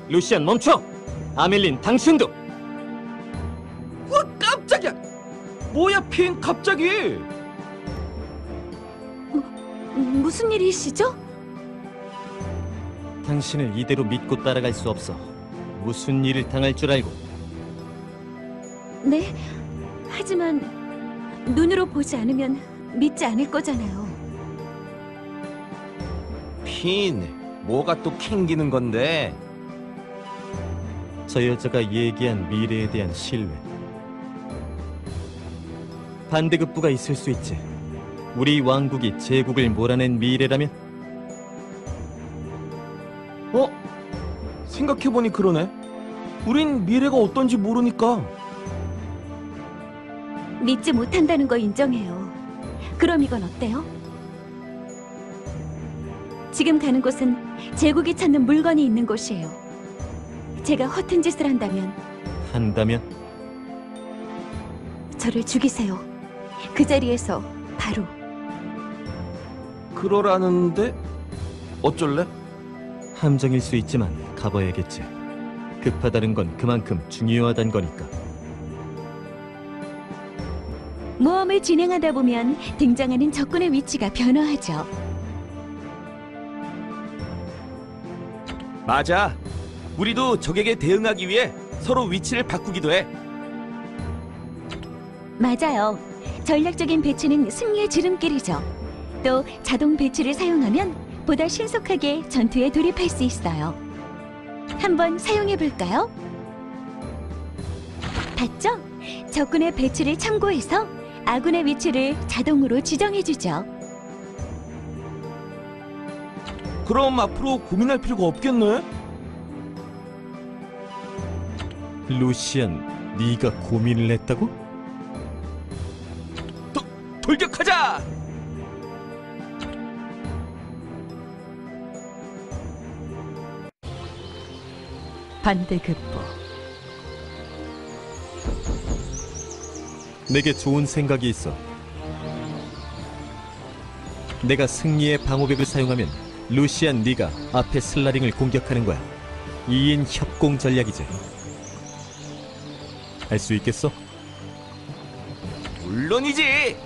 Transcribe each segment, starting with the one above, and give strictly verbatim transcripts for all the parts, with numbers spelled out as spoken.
루시안 멈춰! 아멜린 당신도! 와, 깜짝이야! 뭐야, 핀, 갑자기! 무슨 일이시죠? 당신을 이대로 믿고 따라갈 수 없어. 무슨 일을 당할 줄 알고. 네, 하지만 눈으로 보지 않으면 믿지 않을 거잖아요. 핀, 뭐가 또 캥기는 건데? 저 여자가 얘기한 미래에 대한 신뢰. 반대급부가 있을 수 있지. 우리 왕국이 제국을 몰아낸 미래라면? 어? 생각해보니 그러네. 우린 미래가 어떤지 모르니까. 믿지 못한다는 거 인정해요. 그럼 이건 어때요? 지금 가는 곳은 제국이 찾는 물건이 있는 곳이에요. 제가 허튼 짓을 한다면 한다면? 저를 죽이세요. 그 자리에서 바로. 그러라는데? 어쩔래? 함정일 수 있지만 가봐야겠지. 급하다는 건 그만큼 중요하단 거니까. 모험을 진행하다 보면 등장하는 적군의 위치가 변화하죠. 맞아. 우리도 적에게 대응하기 위해 서로 위치를 바꾸기도 해. 맞아요. 전략적인 배치는 승리의 지름길이죠. 또 자동 배치를 사용하면 보다 신속하게 전투에 돌입할 수 있어요. 한번 사용해 볼까요? 봤죠? 적군의 배치를 참고해서 아군의 위치를 자동으로 지정해주죠. 그럼 앞으로 고민할 필요가 없겠네? 루시안, 네가 고민을 했다고? 도, 돌격하자! 반대급부. 내게 좋은 생각이 있어. 내가 승리의 방어벽을 사용하면 루시안 네가 앞에 슬라링을 공격하는 거야. 이인 협공 전략이지. 할 수 있겠어? 물론이지!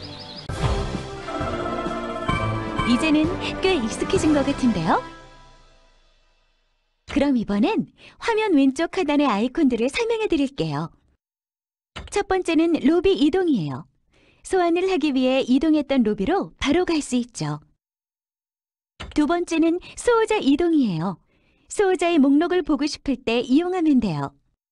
이제는 꽤 익숙해진 것 같은데요? 그럼 이번엔 화면 왼쪽 하단의 아이콘들을 설명해 드릴게요. 첫 번째는 로비 이동이에요. 소환을 하기 위해 이동했던 로비로 바로 갈 수 있죠. 두 번째는 수호자 이동이에요. 수호자의 목록을 보고 싶을 때 이용하면 돼요.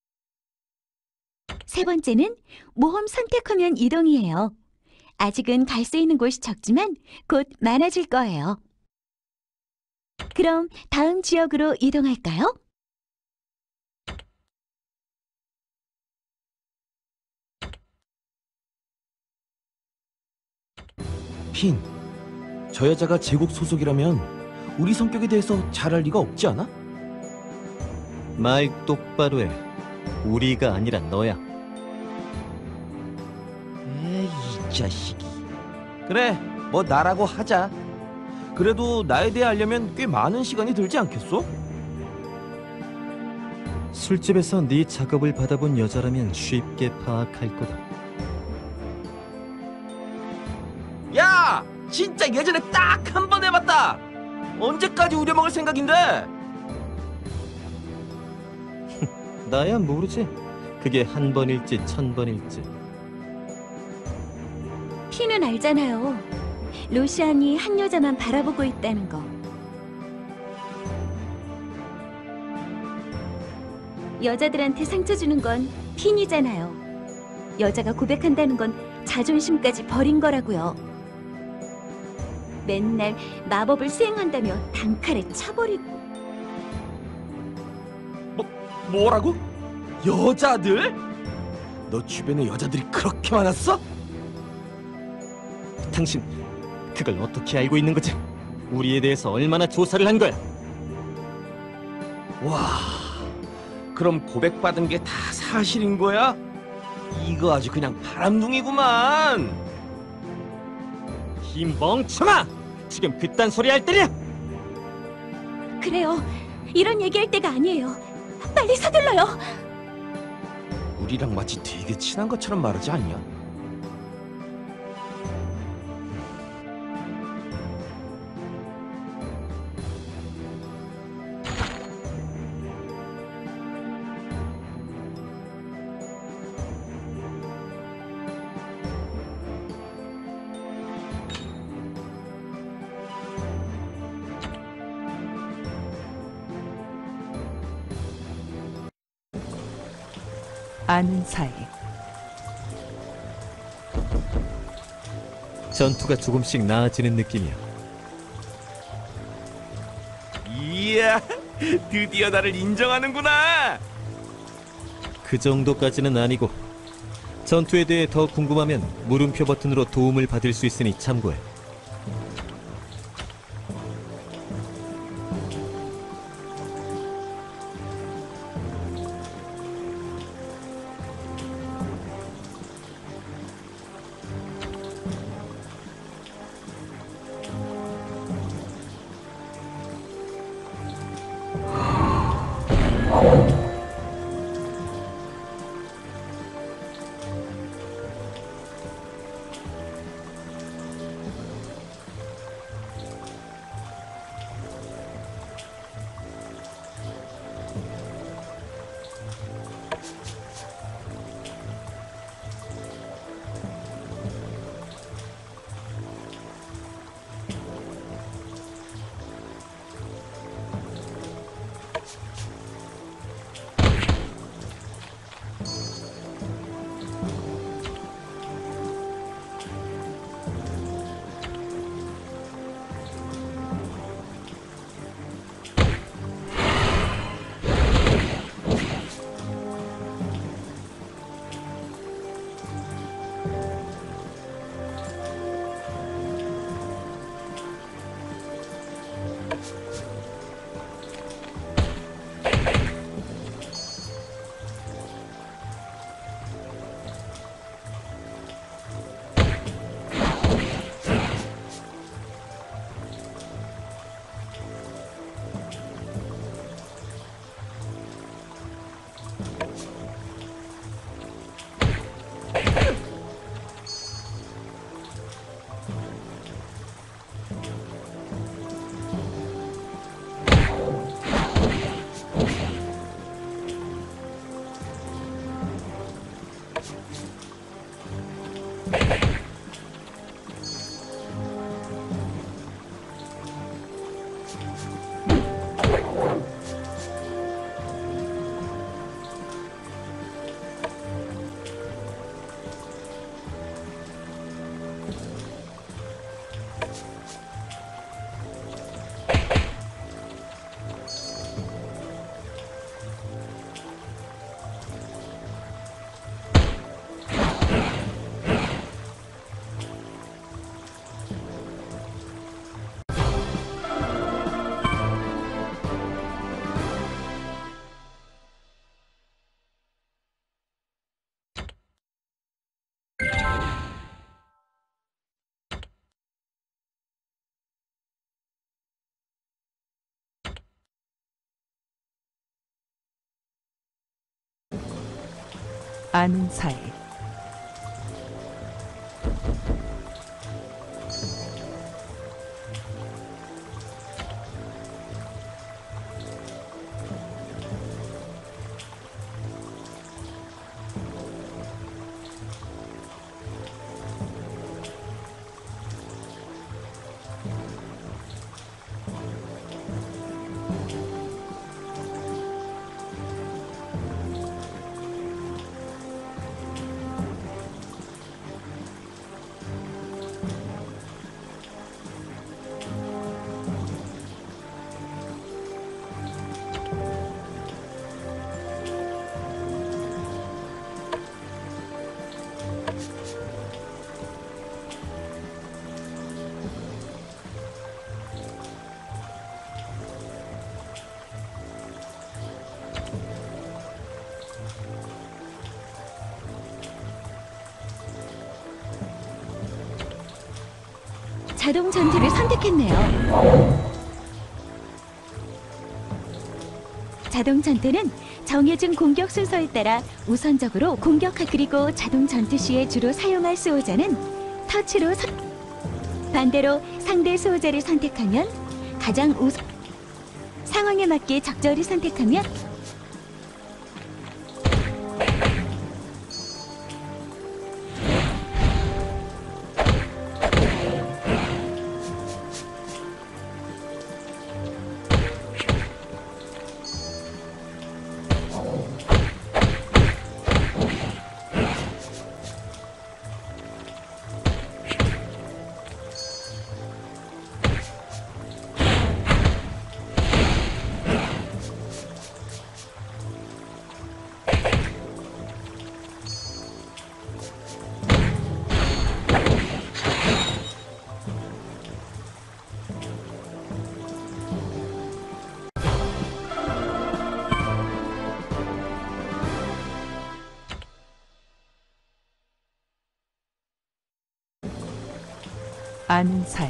세 번째는 모험 선택 화면 이동이에요. 아직은 갈 수 있는 곳이 적지만 곧 많아질 거예요. 그럼 다음 지역으로 이동할까요? 핀, 저 여자가 제국 소속이라면 우리 성격에 대해서 잘 알 리가 없지 않아? 말 똑바로 해. 우리가 아니라 너야. 에이, 이 자식이. 그래, 뭐 나라고 하자. 그래도 나에 대해 알려면 꽤 많은 시간이 들지 않겠어? 술집에서 네 작업을 받아본 여자라면 쉽게 파악할 거다. 야! 진짜 예전에 딱 한 번 해봤다! 언제까지 우려먹을 생각인데? 나야 모르지. 그게 한 번일지 천 번일지. 피는 알잖아요. 루시안이 한 여자만 바라보고 있다는 거. 여자들한테 상처 주는 건 핀이잖아요. 여자가 고백한다는 건 자존심까지 버린 거라고요. 맨날 마법을 수행한다며 단칼에 차버리고. 뭐, 뭐라고? 여자들? 너 주변에 여자들이 그렇게 많았어? 당신 그걸 어떻게 알고 있는 거지? 우리에 대해서 얼마나 조사를 한 거야? 와, 그럼 고백받은 게 다 사실인 거야? 이거 아주 그냥 바람둥이구만. 이 멍청아! 지금 그딴 소리 할 때냐? 그래요. 이런 얘기할 때가 아니에요. 빨리 서둘러요. 우리랑 마치 되게 친한 것처럼 말하지 않냐? 아는 사이. 전투가 조금씩 나아지는 느낌이야. 이야, 드디어 나를 인정하는구나. 그 정도까지는 아니고, 전투에 대해 더 궁금하면 물음표 버튼으로 도움을 받을 수 있으니 참고해. 아는 사이. 자동 전투를 선택했네요. 자동 전투는 정해진 공격 순서에 따라 우선적으로 공격하 그리고 자동 전투 시에 주로 사용할 수호자는 터치로 선... 반대로 상대 수호자를 선택하면 가장 우선... 상황에 맞게 적절히 선택하면 아는 사이.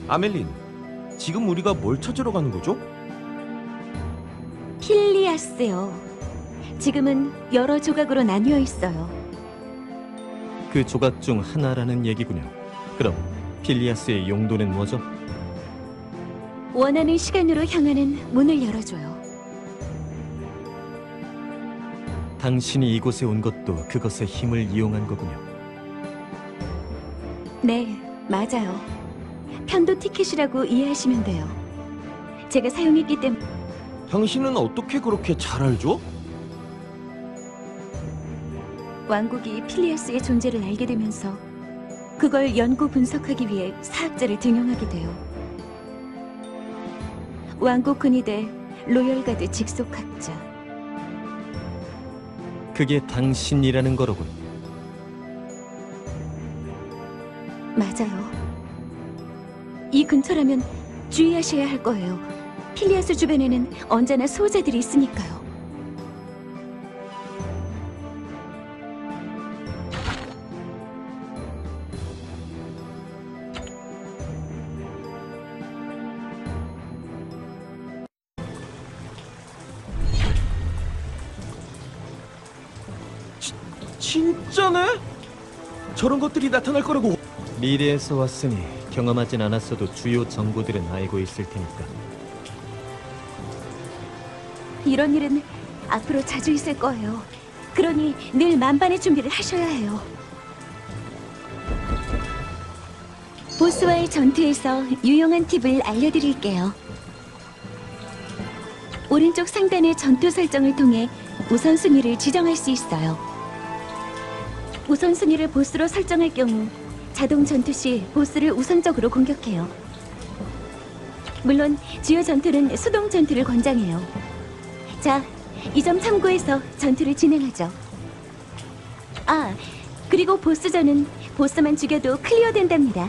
아멜린, 지금 우리가 뭘 찾으러 가는 거죠? 필리아스요. 지금은 여러 조각으로 나뉘어 있어요. 그 조각 중 하나라는 얘기군요. 그럼 필리아스의 용도는 뭐죠? 원하는 시간으로 향하는 문을 열어줘요. 당신이 이곳에 온 것도 그것의 힘을 이용한 거군요. 네, 맞아요. 편도 티켓이라고 이해하시면 돼요. 제가 사용했기 때문에 당신은 어떻게 그렇게 잘 알죠? 왕국이 필리아스의 존재를 알게 되면서 그걸 연구 분석하기 위해 사학자를 등용하게 돼요. 왕국 근위대 로열가드 직속학자. 그게 당신이라는 거로군. 맞아요. 이 근처라면 주의하셔야 할 거예요. 필리아스 주변에는 언제나 수호자들이 있으니까요. 진짜네? 저런 것들이 나타날 거라고. 미래에서 왔으니 경험하진 않았어도 주요 정보들은 알고 있을 테니까. 이런 일은 앞으로 자주 있을 거예요. 그러니 늘 만반의 준비를 하셔야 해요. 보스와의 전투에서 유용한 팁을 알려드릴게요. 오른쪽 상단의 전투 설정을 통해 우선순위를 지정할 수 있어요. 우선순위를 보스로 설정할 경우 자동 전투 시 보스를 우선적으로 공격해요. 물론 주요 전투는 수동 전투를 권장해요. 자, 이 점 참고해서 전투를 진행하죠. 아, 그리고 보스전은 보스만 죽여도 클리어된답니다.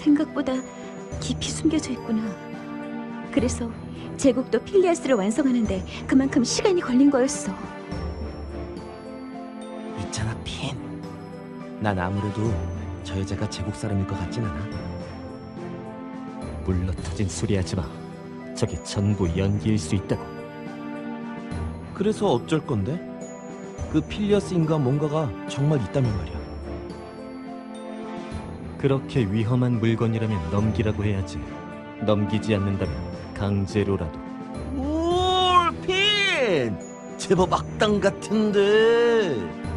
생각보다 깊이 숨겨져 있구나. 그래서 제국도 필리아스를 완성하는데 그만큼 시간이 걸린 거였어. 있잖아, 핀. 난 아무래도 저 여자가 제국 사람일 것 같진 않아. 물러터진 소리 하지 마. 저게 전부 연기일 수 있다고. 그래서 어쩔 건데? 그 필리어스인가 뭔가가 정말 있다면 말이야. 그렇게 위험한 물건이라면 넘기라고 해야지. 넘기지 않는다면 강제로라도. 오, 핀! 제법 악당 같은데.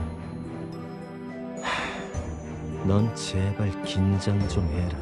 넌 제발 긴장 좀 해라.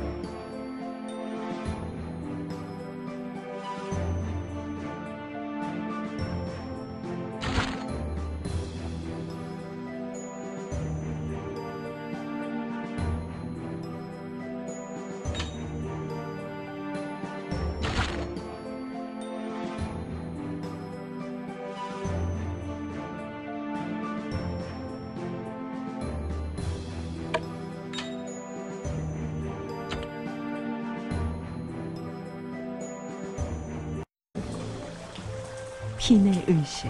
핀의 의심.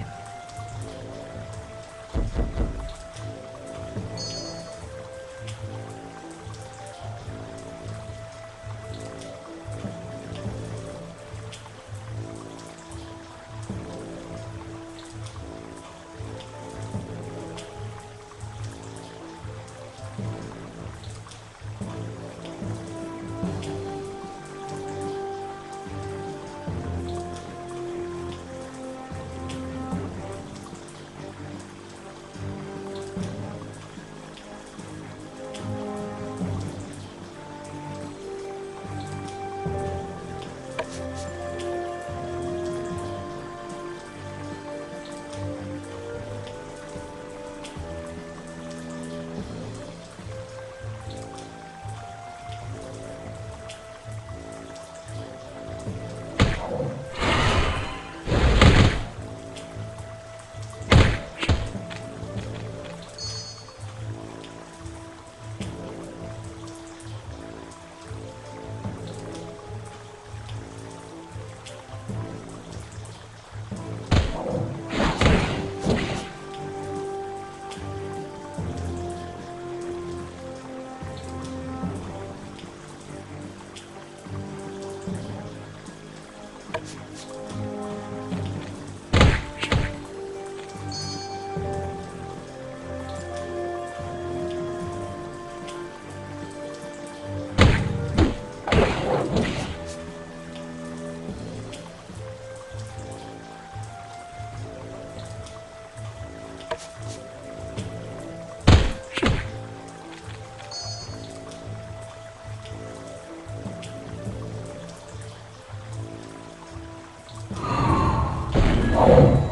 you